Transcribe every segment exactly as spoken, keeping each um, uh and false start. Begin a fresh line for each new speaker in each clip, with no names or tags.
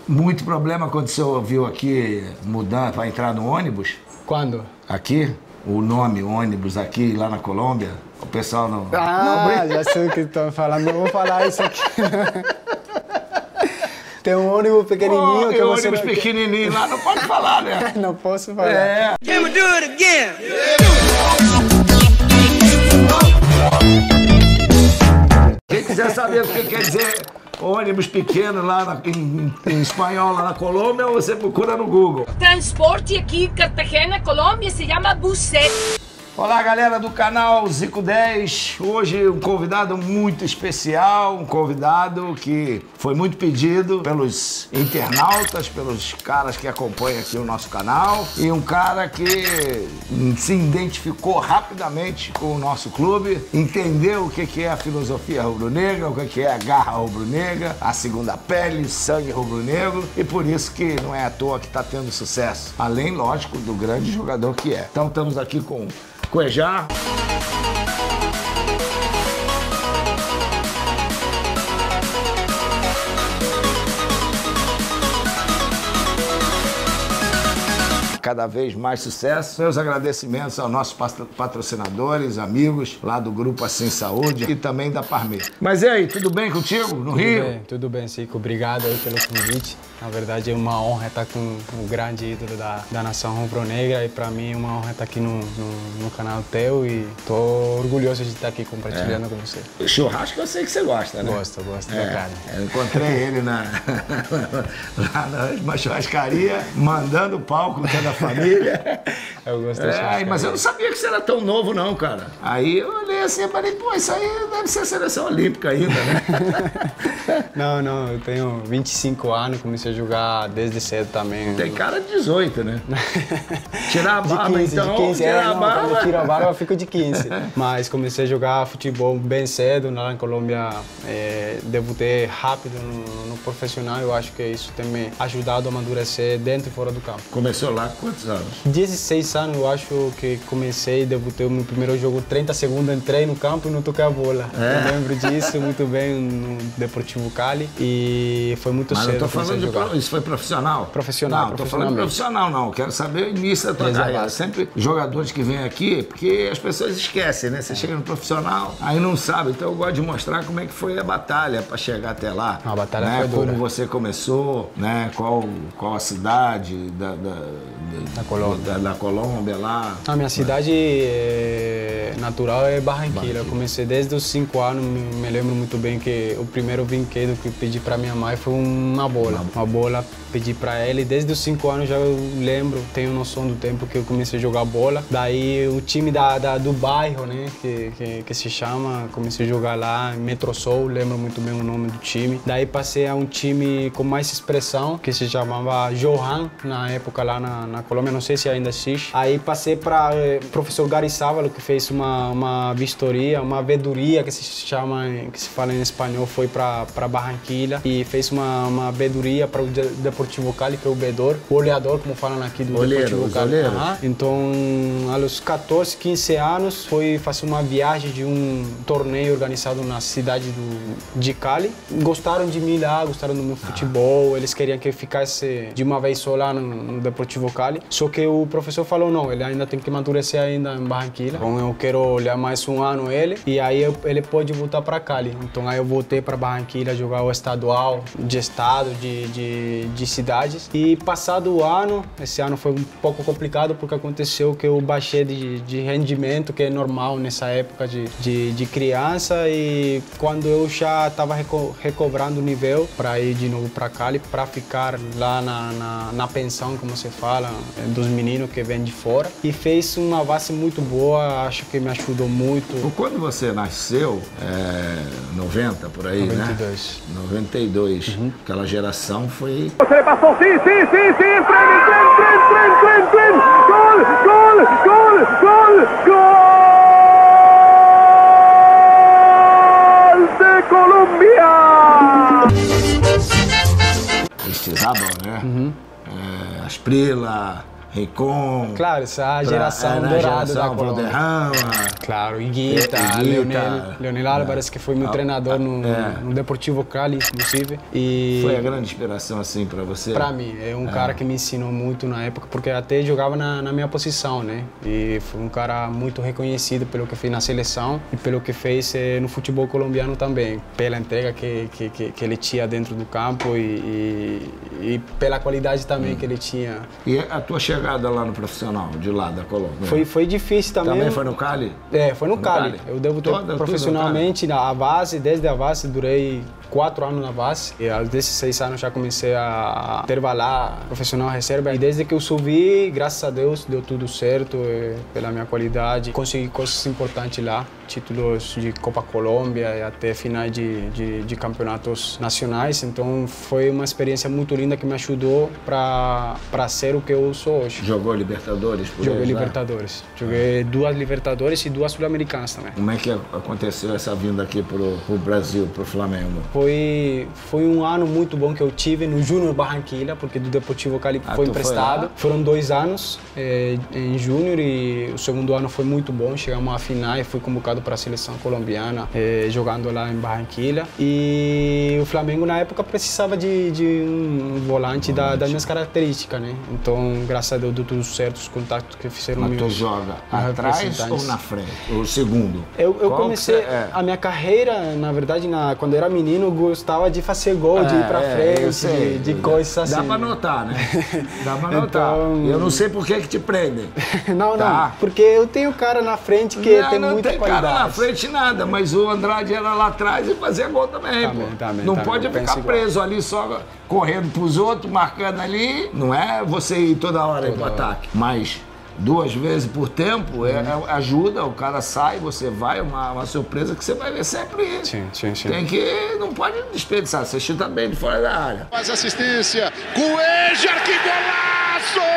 Muito problema quando você ouviu aqui mudar para entrar no ônibus?
Quando?
Aqui? O nome ônibus aqui, lá na Colômbia? O pessoal não...
Ah, não, já sei o que estão falando. Não vou falar isso aqui. Tem um ônibus pequenininho oh, que você...
ônibus
não...
pequenininho lá, não pode falar, né?
Não posso falar.
É.
Can we do it again?
Quem quiser saber o que quer dizer ônibus pequeno lá na, em, em espanhol lá na Colômbia, você procura no Google.
Transporte aqui, Cartagena, Colômbia, se chama busset.
Olá, galera do canal Zico dez. Hoje um convidado muito especial, um convidado que foi muito pedido pelos internautas, pelos caras que acompanham aqui o nosso canal, e um cara que se identificou rapidamente com o nosso clube, entendeu o que é a filosofia rubro-negra, o que é a garra rubro-negra, a segunda pele, sangue rubro-negro, e por isso que não é à toa que está tendo sucesso, além, lógico, do grande jogador que é. Então estamos aqui com Cuejá. Cada vez mais sucesso. Meus agradecimentos aos nossos patrocinadores, amigos lá do Grupo Assim Saúde e também da Parmê. Mas e aí, tudo bem contigo no
tudo
Rio?
Bem, tudo bem, Zico. Obrigado aí pelo convite. Na verdade é uma honra estar com o grande ídolo da, da nação rubro-negra e para mim é uma honra estar aqui no, no, no canal teu e tô orgulhoso de estar aqui compartilhando é. com você.
O churrasco eu sei que você gosta, né?
Gosto, gosto
é,
da carne.
Eu encontrei ele na, lá numa churrascaria, mandando palco com toda a família.
Eu gosto da
é,
churrascaria.
Mas eu não sabia que você era tão novo não, cara. Aí eu olhei assim e falei, pô, isso aí deve ser seleção olímpica ainda, né?
Não, não, eu tenho vinte e cinco anos, comecei a jogar desde cedo também.
Tem cara de dezoito, né? Tirar a barba,
de quinze,
então,
de quinze,
tirar
é,
a
não,
barba.
Quando eu tiro a barba eu fico de quinze. Mas comecei a jogar futebol bem cedo, lá na Colômbia é, debutei rápido no, no profissional, eu acho que isso tem me ajudado a amadurecer dentro e fora do campo.
Começou lá com quantos anos?
dezesseis anos eu acho que comecei, debutei o meu primeiro jogo, trinta segundos, entrei no campo e não toquei a bola. É. Eu lembro disso muito bem no Deportivo Cali e foi muito
Mas
cedo.
Eu tô falando de pro... Isso foi profissional?
Profissional,
Não, tô falando de profissional não, quero saber o início da tua carreira. Sempre jogadores que vêm aqui, porque as pessoas esquecem, né? Você é. chega no profissional, aí não sabe, então eu gosto de mostrar como é que foi a batalha para chegar até lá.
A batalha
né?
foi dura.
Como você começou, né? Qual, qual a cidade da, da, da,
da, Colômbia.
Da, da Colômbia lá?
A minha cidade é... natural é Barranquilla. Barranquilla. Eu comecei desde os cinco anos, me lembro muito bem que o primeiro brinquedo que eu pedi para minha mãe foi uma bola. Uma bola, pedi para ela e desde os cinco anos já eu lembro, tenho noção do tempo que eu comecei a jogar bola. Daí o time da, da, do bairro, né, que, que, que se chama, comecei a jogar lá em Metrosol, lembro muito bem o nome do time. Daí passei a um time com mais expressão, que se chamava Johan, na época lá na, na Colômbia, não sei se ainda existe. Aí passei para o professor Gary Sávalo, que fez uma, uma vistoria, uma veduria, que se chama, que se fala em espanhol, foi para Barranquilla e fez uma, uma veduria para o Deportivo Cali, que é o vedor, o olhador, como falam aqui do
Oleiro,
Deportivo Cali.
Uhum.
Então, aos quatorze, quinze anos, foi fazer uma viagem de um torneio organizado na cidade do, de Cali. Gostaram de mim lá, gostaram do meu futebol, eles queriam que eu ficasse de uma vez só lá no, no Deportivo Cali. Só que o professor falou, não, ele ainda tem que amadurecer ainda em Barranquilla. Então eu quero olhar mais um ano ele, e aí eu, ele pode voltar para Cali. Então aí eu voltei para Barranquilla jogar o estadual de estado, de, de, de cidades. E passado o ano, esse ano foi um pouco complicado porque aconteceu que eu baixei de, de rendimento, que é normal nessa época de, de, de criança, e quando eu já estava reco recobrando o nível para ir de novo para Cali, para ficar lá na, na, na pensão, como se fala, dos meninos que vêm de fora. E fez uma base muito boa, acho que me ajudou muito.
Quando você nasceu, é, noventa por aí,
noventa e dois.
Né? noventa e dois. Uhum. Aquela geração foi...
Você passou, sim, sim, sim, sim, trem, trem, trem, trem, trem, trem, gol, gol, gol, gol, gol de Colômbia!
Aristizábal, né?
Uhum.
É, Asprila, Ricon.
Claro, essa geração
pra, é,
dourada
geração
da Colômbia.
Valderrama.
Claro, Higuita,
Higuita.
Leonel, Leonel Álvares, que foi meu
Ah,
treinador no,
é.
no Deportivo Cali, inclusive. E
Foi a grande inspiração, assim, pra você?
pra mim, é um cara que me ensinou muito na época, porque até jogava na, na minha posição, né? E foi um cara muito reconhecido pelo que fez na seleção e pelo que fez eh, no futebol colombiano também, pela entrega que, que, que, que ele tinha dentro do campo e, e, e pela qualidade também hum. que ele tinha.
E a tua chegada lá no profissional, de lá da Colômbia?
Foi, foi difícil também.
Também foi no Cali?
É, foi no, no Cali.
Cali.
Eu devo ter
Toda,
profissionalmente na base, desde a base, durei quatro anos na base. E aos dezesseis anos já comecei a intervalar profissional reserva. E desde que eu subi, graças a Deus, deu tudo certo pela minha qualidade. Consegui coisas importantes lá, títulos de Copa Colômbia e até finais de, de, de campeonatos nacionais. Então foi uma experiência muito linda que me ajudou para para ser o que eu sou hoje.
Jogou Libertadores? Por
Joguei
eles,
Libertadores. Né? Joguei duas Libertadores e duas Sul-Americanas também.
Como é que aconteceu essa vinda aqui pro, pro Brasil, pro Flamengo?
Foi, foi um ano muito bom que eu tive no Júnior Barranquilla, porque do Deportivo Cali ah, foi emprestado. Foi Foram dois anos é, em Júnior e o segundo ano foi muito bom. Chegamos à final e fui convocado para a seleção colombiana, é, jogando lá em Barranquilla. E o Flamengo na época precisava de, de um volante, volante. Da, das minhas características, né? Então, graças a Deus, deu tudo certo, os contatos que fizeram.
Mas tu joga atrás ou na frente? O segundo?
Eu, eu comecei é? a minha carreira, na verdade, na, quando eu era menino, eu gostava de fazer gol, é, de ir pra é, frente, sei, de, de coisas assim.
Dá pra notar, né? Dá pra notar. Então... Eu não sei por que que te prendem.
Não,
tá?
não, porque eu tenho cara na frente que
não,
tem
não
muita
tem
qualidade.
Não tem cara na frente nada, mas o Andrade era lá atrás e fazia gol também, também, pô. Também, não também, pode ficar preso ali só correndo pros outros, marcando ali. Não é você ir toda hora toda pro hora. ataque. Mas duas vezes por tempo, é, é, ajuda, o cara sai, você vai, uma, uma surpresa que você vai ver sempre isso.
Sim, sim, sim.
Tem que, não pode desperdiçar, você chuta bem de fora da área.
Faz assistência, Cuéllar, que golaço!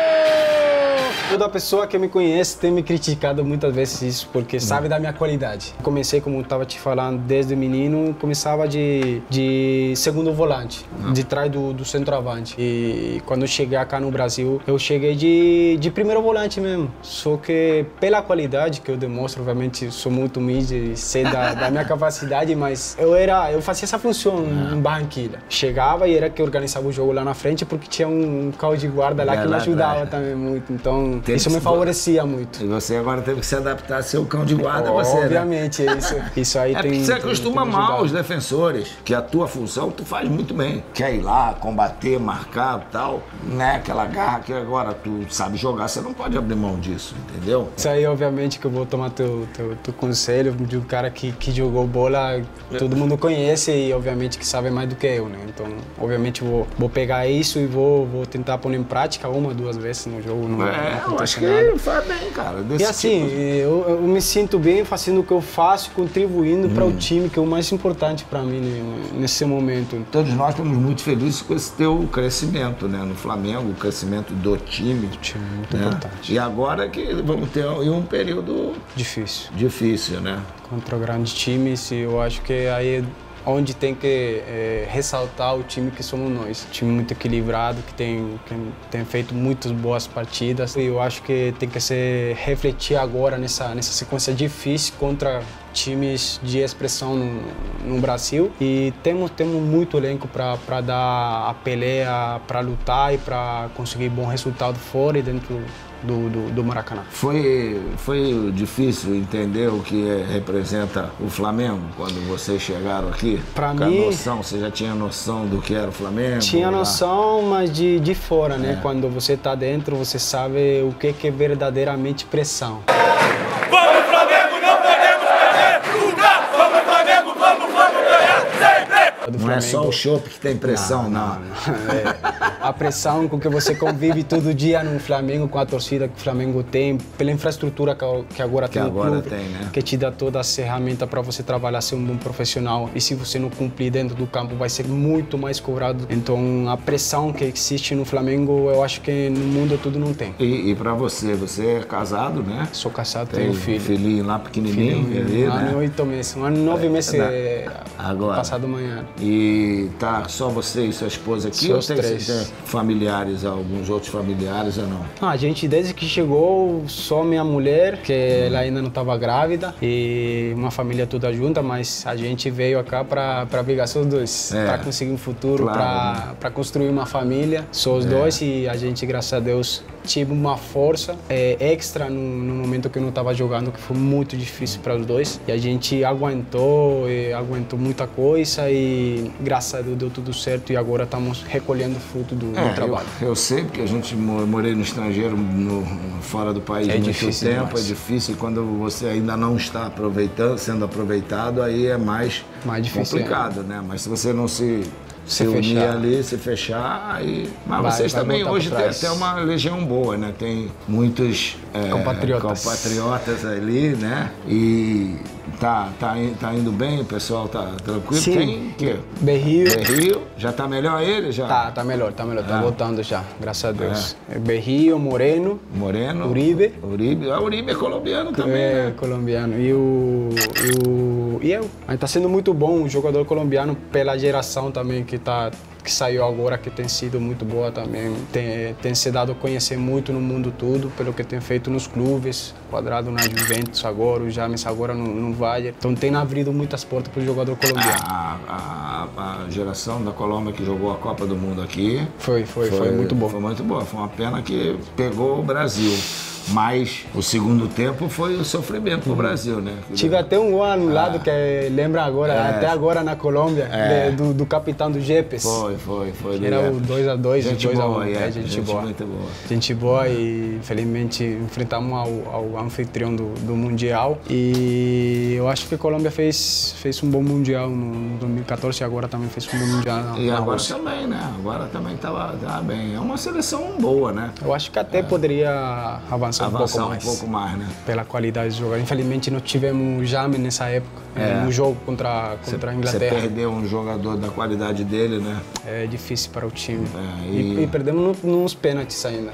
Toda pessoa que me conhece tem me criticado muitas vezes isso, porque sabe da minha qualidade. Comecei, como eu estava te falando, desde menino, começava de, de segundo volante, Não. de trás do, do centroavante. E quando eu cheguei cá no Brasil, eu cheguei de, de primeiro volante mesmo. Só que pela qualidade que eu demonstro, obviamente sou muito humilde e sei da, da minha capacidade, mas eu, era, eu fazia essa função ah. em Barranquilla. Chegava e era que organizava o jogo lá na frente, porque tinha um, um carro de guarda lá é, que me ajudava também muito. Então, Tem isso me favorecia muito.
E você agora teve que se adaptar a ser o cão de guarda, você,
Obviamente,
né?
isso, isso aí
é
tem...
É porque você acostuma mal os defensores, que a tua função tu faz muito bem. Quer ir lá, combater, marcar e tal, né? Aquela garra que agora tu sabe jogar, você não pode abrir mão disso, entendeu?
Isso aí, obviamente, que eu vou tomar teu, teu, teu conselho de um cara que, que jogou bola, todo mundo conhece e, obviamente, que sabe mais do que eu, né? Então, obviamente, vou, vou pegar isso e vou, vou tentar pôr em prática uma, duas vezes no jogo. Não,
é,
não
eu acho que faz bem, cara.
E assim, tipo... eu, eu me sinto bem fazendo o que eu faço, contribuindo hum. para o time, que é o mais importante para mim né, nesse momento.
Todos nós estamos muito felizes com esse teu crescimento, né? No Flamengo, o crescimento do time.
Do time, muito
né?
importante.
E agora que vamos ter um período...
Difícil.
Difícil, né?
Contra grandes times, e eu acho que aí... onde tem que é, ressaltar o time que somos nós. Um time muito equilibrado, que tem, que tem feito muitas boas partidas. E eu acho que tem que se refletir agora nessa, nessa sequência difícil contra times de expressão no, no Brasil. E temos, temos muito elenco para dar a peleia, para lutar e para conseguir bom resultado fora e dentro Do, do, do Maracanã.
Foi, foi difícil entender o que representa o Flamengo quando vocês chegaram aqui?
Pra
Com
mim...
a noção, você já tinha noção do que era o Flamengo?
Tinha noção, mas de, de fora, né?
É.
Quando você tá dentro, você sabe o que, que é verdadeiramente pressão.
Vamos Flamengo, não podemos perder nunca! Vamos Flamengo, vamos, vamos ganhar sempre!
Não é só o chopp que tem pressão, não. não.
não. É. A pressão com que você convive todo dia no Flamengo, com a torcida que o Flamengo tem, pela infraestrutura que agora
que
tem
agora
o clube,
tem, né?
que te dá toda a ferramenta para você trabalhar, ser um bom profissional. E se você não cumprir dentro do campo, vai ser muito mais cobrado. Então, a pressão que existe no Flamengo, eu acho que no mundo tudo não tem.
E, e para você, você é casado, né?
Sou casado,
tem
tenho filho.
Filhinho lá pequenininho,
filhinho,
ali,
um
né?
ano e oito meses, um ano e nove meses
é, agora.
passado amanhã.
E tá só você e sua esposa aqui?
Só os três.
Tem, familiares, alguns outros familiares ou não?
Ah, a gente, desde que chegou, só minha mulher, que ela ainda não estava grávida, e uma família toda junta, mas a gente veio cá para brigar só os dois,
É.
para conseguir um futuro,
Claro.
para construir uma família, só os dois, e a gente, graças a Deus, tive uma força é, extra no, no momento que eu não estava jogando, que foi muito difícil para os dois, e a gente aguentou, e aguentou muita coisa, e graças a Deus deu tudo certo, e agora estamos recolhendo fruto do,
É,
do trabalho.
Eu, eu sei, porque a gente mo- morei no estrangeiro, no, fora do país
É
muito
difícil
tempo,
demais.
é difícil. E quando você ainda não está aproveitando, sendo aproveitado, aí é mais,
Mais difícil,
complicado, né? Mas se você não se, se,
Se
unir
fechar.
ali, se fechar, aí... Mas
Vai-
vocês
vai
também
voltar
hoje
pra
têm
trás.
até uma legião boa, né? Tem muitos é,
Compatriotas.
compatriotas ali, né? E tá, tá, in- tá indo bem, o pessoal tá tranquilo.
Sim.
Tem o quê?
Berrio.
Berrio, já tá melhor ele? Já?
Tá, tá melhor, tá melhor, tá
É.
voltando já, graças a Deus. É. Berrio, Moreno,
Moreno.
Uribe.
Uribe. Ah, Uribe é colombiano também,
é,
né?
colombiano, e o, e o. E eu. Mas tá sendo muito bom o jogador colombiano pela geração também que tá. Que saiu agora, que tem sido muito boa também. Tem, tem se dado a conhecer muito no mundo todo, pelo que tem feito nos clubes, Quadrado na Juventus agora, o James agora no, no Valle. Então tem abrido muitas portas para o jogador colombiano.
A, a, a geração da Colômbia que jogou a Copa do Mundo aqui
Foi, foi, foi, muito bom.
Foi muito boa. Foi uma pena que pegou o Brasil. Mas o segundo tempo foi o sofrimento pro Brasil, né?
Tive até um gol anulado que lembra agora,
É.
até agora na Colômbia,
É.
de- do, do capitão do Jepes.
Foi, foi, foi.
Que era o dois a dois,
Gente
dois a um.
boa, é,
É, gente,
gente
boa.
muito boa.
Gente boa e infelizmente enfrentamos ao, ao anfitrião do, do Mundial. E eu acho que a Colômbia fez, fez um bom Mundial no dois mil e quatorze e agora também fez um bom Mundial na,
E
na
agora
Rússia.
também, né? Agora também tava, tava bem. É uma seleção boa, né?
Eu acho que até poderia avançar, um pouco
Avançar um
mais.
pouco mais, né?
Pela qualidade do jogo. Infelizmente não tivemos o James nessa época,
É.
no jogo contra, contra a
Você
Inglaterra.
perdeu um jogador da qualidade dele, né?
É difícil para o time.
É,
e...
e-
E, perdemos no, nos pênaltis ainda.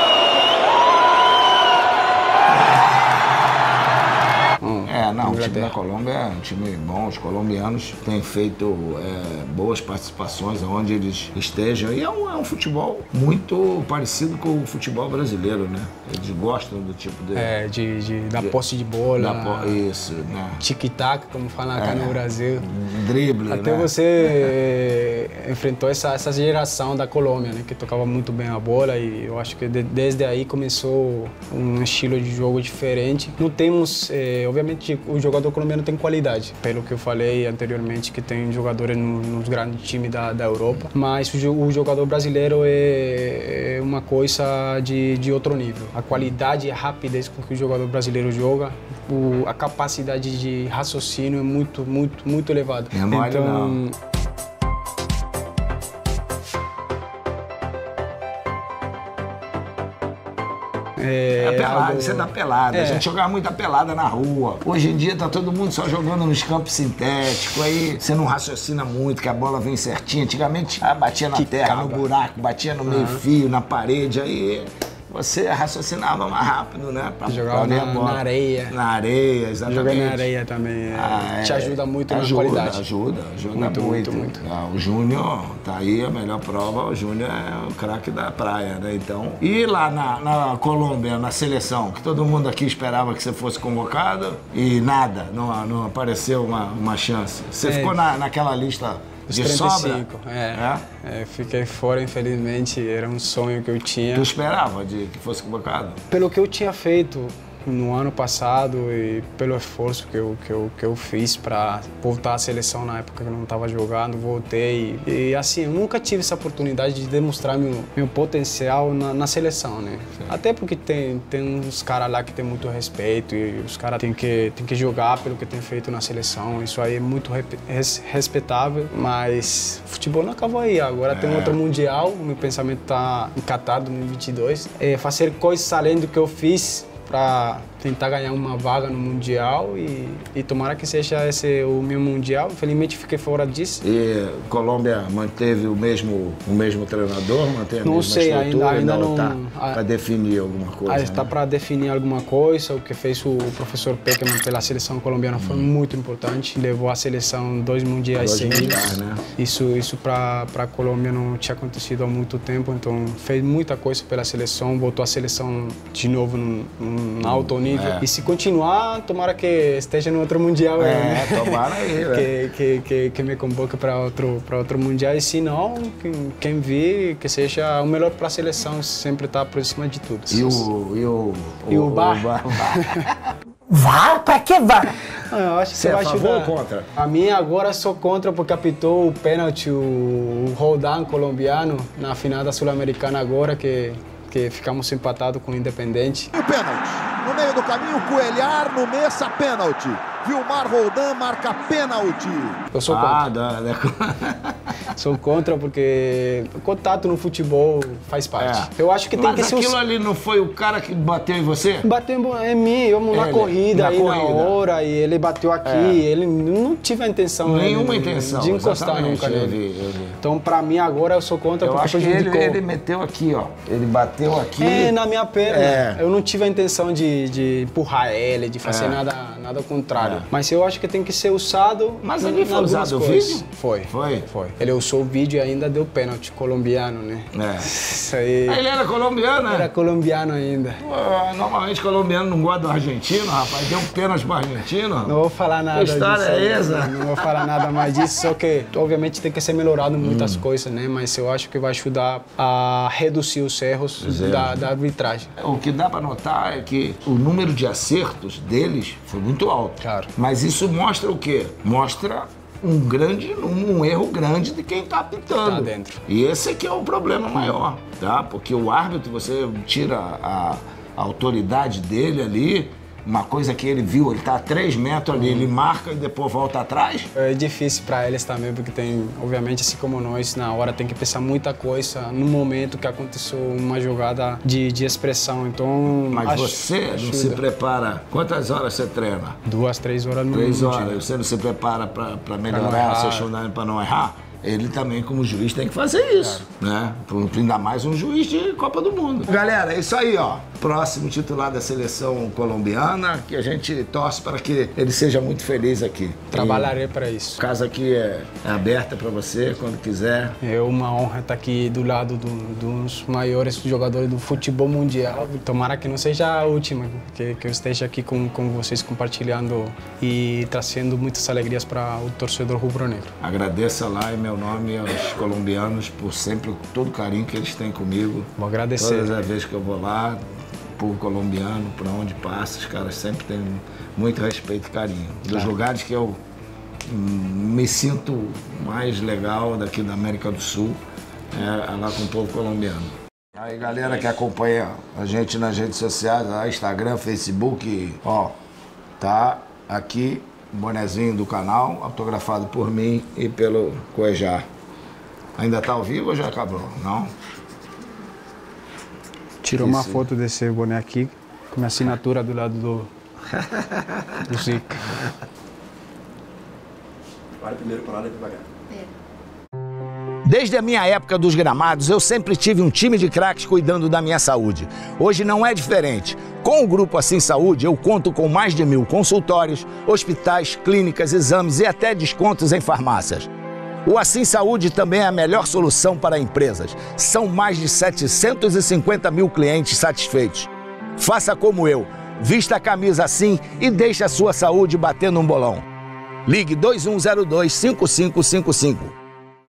É, não, o time
Inglaterra.
da Colômbia é um time bom. Os colombianos têm feito é, boas participações onde eles estejam. E é um, é um futebol muito parecido com o futebol brasileiro, né? Eles gostam do tipo de...
É, de, de, da posse de bola,
da po- isso, né?
tic-tac, como falam cá
É.
no Brasil.
Drible,
Até
né?
você eh, enfrentou essa, essa geração da Colômbia, né, que tocava muito bem a bola e eu acho que de, desde aí começou um estilo de jogo diferente. Não temos, eh, obviamente, o jogador colombiano tem qualidade, pelo que eu falei anteriormente, que tem jogadores no, nos grandes times da, da Europa, mas o, jo- o jogador brasileiro é, é uma coisa de, de outro nível. A qualidade e a rapidez com que o jogador brasileiro joga, o, a capacidade de raciocínio é muito, muito, muito elevada.
Não é mole, não.
É,
É pelada,
algo-
isso é da pelada. A
É.
gente jogava muita pelada na rua. Hoje em dia tá todo mundo só jogando nos campos sintéticos. Aí você não raciocina muito, que a bola vem certinha. Antigamente ah, batia na terra, no buraco, batia no meio-fio, na parede. Aí você raciocinava mais rápido, né? Pra,
Jogava
pra ver
na-
a bola.
na areia.
Na areia, exatamente.
Jogar na areia também é,
Ah,
te
é.
ajuda muito
ajuda,
na qualidade.
Ajuda, ajuda
Muito,
muito.
muito, muito.
Ah, o Júnior tá aí, a melhor prova, o Júnior é o craque da praia, né? Então. E lá na, na Colômbia, na seleção, que todo mundo aqui esperava que você fosse convocado e nada, não, não apareceu uma, uma chance. Você
É.
ficou na, naquela lista
Os
de
trinta e
sobra?
cinco, é. É, fiquei fora, infelizmente, era um sonho que eu tinha.
Tu esperava de que fosse convocado?
Pelo que eu tinha feito no ano passado e pelo esforço que eu, que eu, que eu fiz para voltar à seleção na época que eu não estava jogando, voltei. E assim, eu nunca tive essa oportunidade de demonstrar meu, meu potencial na, na seleção, né? Até porque tem, tem uns caras lá que tem muito respeito e os caras têm que, têm que jogar pelo que tem feito na seleção. Isso aí é muito rep- res- respeitável, mas o futebol não acabou aí. Agora tem outro Mundial, o meu pensamento está em Qatar dois mil e vinte e dois. É fazer coisas além do que eu fiz para tentar ganhar uma vaga no Mundial e, e tomara que seja esse o meu Mundial. Infelizmente fiquei fora disso.
E Colômbia manteve o mesmo, o mesmo treinador? Mantém a
não
mesma
sei,
estrutura?
ainda, ainda não...
Tá para definir alguma coisa,
ah, está
né?
para definir alguma coisa. O que fez o professor Pekerman pela seleção colombiana foi hum. muito importante. Levou a seleção dois mundiais
dois
seguidos.
Mundiais, né?
Isso, isso para a Colômbia não tinha acontecido há muito tempo. Então fez muita coisa pela seleção, botou a seleção de novo num, num alto nível. É. E se continuar, tomara que esteja no outro mundial.
É,
né?
tomara aí,
que, que, que, que me convoque para outro, para outro mundial. E se não, quem, quem vir, que seja o melhor para a seleção, sempre está por cima de tudo.
E o, e o,
e o, o bar?
O bar.
V A R? Pra que V A R?
Ah, eu acho que
você é
vai
a favor
ajudar.
ou contra?
A minha agora sou contra porque apitou o pênalti, o, o Roldan colombiano, na final da Sul-Americana agora, que, que ficamos empatados com o Independente.
E o pênalti. No meio do caminho, Coelhar no Messa, pênalti. Vilmar Roldan marca pênalti.
Eu sou contra.
Ah, dá, dá.
Sou contra porque o contato no futebol faz parte.
É.
Eu acho que tem
Mas
que ser...
aquilo
os...
ali não foi o cara que bateu em você?
Bateu em mim, eu na
ele,
corrida,
na
aí
corrida.
na hora, e ele bateu aqui,
É.
ele não tive a intenção...
Nenhuma
de,
intenção,
de encostar
exatamente,
nunca nele.
eu vi, eu vi.
Então, pra mim, agora eu sou contra
Eu
porque
acho que
prejudicou.
ele, ele meteu aqui, ó. Ele bateu aqui.
É, na minha perna.
É.
Eu não tive a intenção de, de empurrar ele, de fazer
É.
nada, nada contrário.
É.
Mas eu acho que tem que ser usado.
Mas
em
ali foi
algumas
usado o
coisas.
vídeo?
Foi.
Foi?
Foi. Ele usou o vídeo e ainda deu pênalti colombiano, né?
É.
Isso aí.
Ele era colombiano, né?
Era colombiano ainda.
Pô, normalmente colombiano não gosta do argentino, rapaz. Deu um pênalti pro argentino.
Não vou falar nada
Que história
disso.
é essa?
Não vou falar nada mais disso, só que obviamente tem que ser melhorado muitas
Hum.
coisas, né? Mas eu acho que vai ajudar a reduzir os erros
Os erros,
da,
né?
da arbitragem.
O que dá pra notar é que o número de acertos deles foi muito alto.
Claro.
Mas isso mostra o quê? Mostra um grande, um, um erro grande de quem tá apitando.
Tá dentro.
E esse aqui é o problema maior, tá? Porque o árbitro, você tira a, a autoridade dele ali, uma coisa que ele viu, ele tá a três metros ali, ele marca e depois volta atrás.
É difícil para eles também, porque tem, obviamente, assim como nós, na hora tem que pensar muita coisa no momento que aconteceu uma jogada de, de expressão. Então,
Mas
acho-
você não
ajuda.
se prepara. Quantas horas você treina?
Duas, três horas no
Três
no
horas.
dia.
Você não se prepara para
não
melhorar
errar.
seu chutando para não errar? Ele também, como juiz, tem que fazer isso, né? Ainda mais um juiz de Copa do Mundo. Galera, é isso aí, ó. Próximo titular da seleção colombiana, que a gente torce para que ele seja muito feliz aqui.
Trabalharei para isso.
A casa aqui é, é aberta para você, quando quiser.
É uma honra estar aqui do lado do, dos maiores jogadores do futebol mundial. Tomara que não seja a última, que, que eu esteja aqui com, com vocês compartilhando e trazendo muitas alegrias para o torcedor rubro-negro.
Agradeça lá em meu nome aos colombianos por sempre todo o carinho que eles têm comigo.
Vou agradecer.
Todas as vezes que eu vou lá, o povo colombiano, por onde passa, os caras sempre têm muito respeito e carinho. Dos
Claro.
lugares que eu hum, me sinto mais legal daqui da América do Sul, é, é lá com o povo colombiano. Aí, galera que acompanha a gente nas redes sociais, lá, Instagram, Facebook, ó, tá aqui o bonezinho do canal, autografado por mim e pelo Coelhar. Ainda tá ao vivo ou já acabou? Não?
Tirou uma
Isso.
foto desse boné aqui, com minha assinatura do lado do, do Zica.
Vai primeiro para lá e devagar.
Desde a minha época dos gramados, eu sempre tive um time de craques cuidando da minha saúde. Hoje não é diferente. Com o Grupo Assim Saúde, eu conto com mais de mil consultórios, hospitais, clínicas, exames e até descontos em farmácias. O Assim Saúde também é a melhor solução para empresas. São mais de setecentos e cinquenta mil clientes satisfeitos. Faça como eu, vista a camisa assim e deixe a sua saúde bater num bolão. Ligue dois um zero dois, cinco cinco cinco cinco.